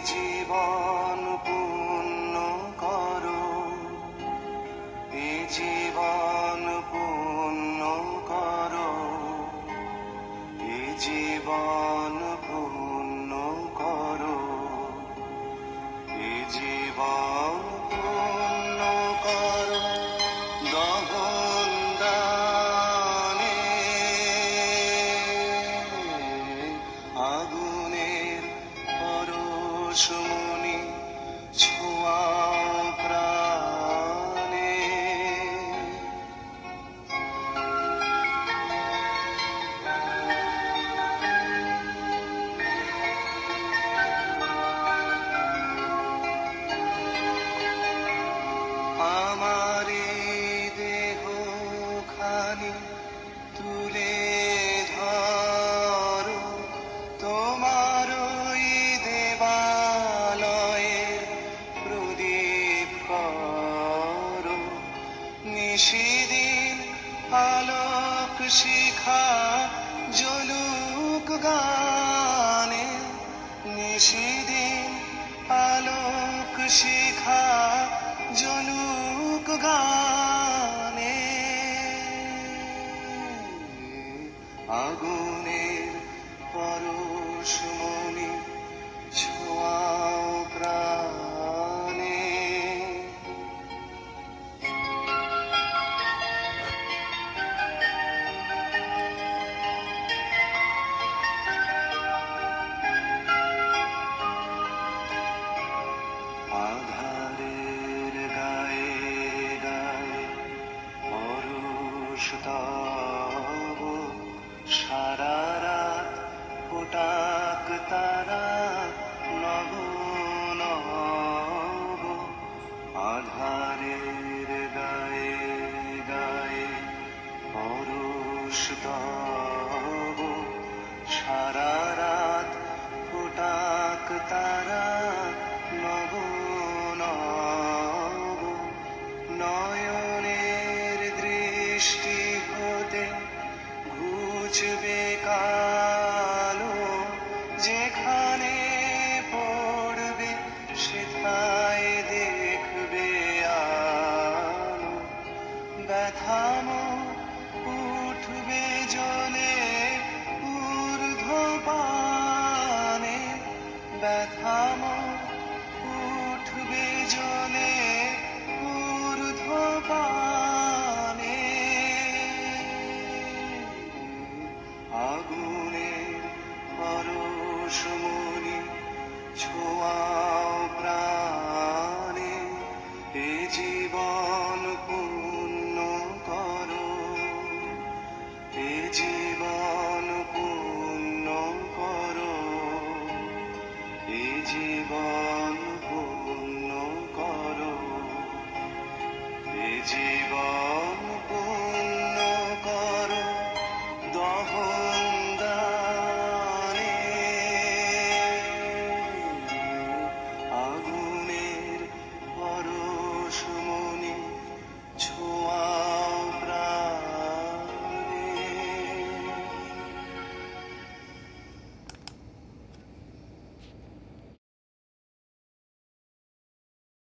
জীবন পূর্ণ করো, এ জীবন পূর্ণ করো, এ জীবন পূর্ণ করো, এ জীবন পূর্ণ করো। দহন দানে আগুনের পরশমণি ছোঁয়াও প্রাণে। আমার দেহ খানি তুলে ধরো, তোমার ওই দেবালয়ে প্রদীপ করো। নিশিদিন আলোক শিখা জ্বলুক গানে, নিশিদিন আলোক শিখা জ্বলুক গানে। আগুনের পরশমণি ছোঁয়াও প্রাণে। আধারের গায়ে গায়ে পরশ তব, সারা রাত ফোটাক তারা নব নব। আধারের গায়ে গায়ে পরশ তব, সারা রাত ফোটাক তারা নব নব। নয়নের দৃষ্টি হতে ঘুচবে কালো, যেখানে পড়বে সেথায় দেখবে আলো। ব্যথামো উঠবে জ্বলে ঊর্ধ্বপানে, ব্যথামো উঠবে জ্বলে ঊর্ধ্বপানে। আগুনের পরশমণি ছোঁয়াও প্রাণে, এ জীবন পূর্ণ করো, এ জীবন পূর্ণ করো, এ জীবন পূর্ণ করো, এ জীবন